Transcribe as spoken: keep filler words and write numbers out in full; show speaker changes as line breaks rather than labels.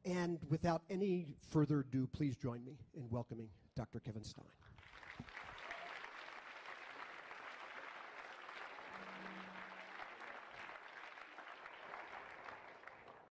And without any further ado, please join me in welcoming Doctor Kevin Stein.